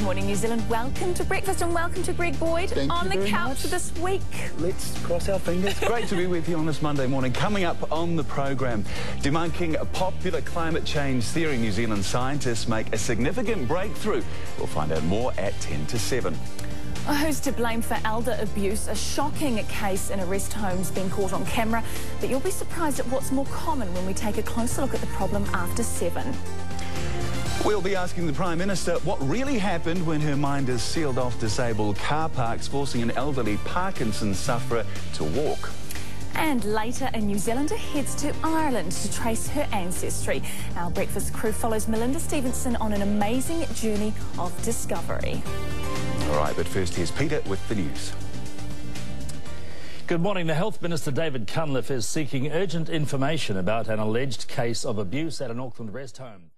morning, New Zealand. Welcome to breakfast and welcome to Greg Boyd on the couch this week. Let's cross our fingers. Great to be with you on this Monday morning. Coming up on the programme, debunking a popular climate change theory, New Zealand scientists make a significant breakthrough. We'll find out more at 10 to 7. Who's to blame for elder abuse? A shocking case in a rest home's been caught on camera, but you'll be surprised at what's more common when we take a closer look at the problem after 7. We'll be asking the Prime Minister what really happened when her minders sealed off disabled car parks, forcing an elderly Parkinson's sufferer to walk. And later, a New Zealander heads to Ireland to trace her ancestry. Our breakfast crew follows Melinda Stevenson on an amazing journey of discovery. All right, but first here's Peter with the news. Good morning. The Health Minister David Cunliffe is seeking urgent information about an alleged case of abuse at an Auckland rest home.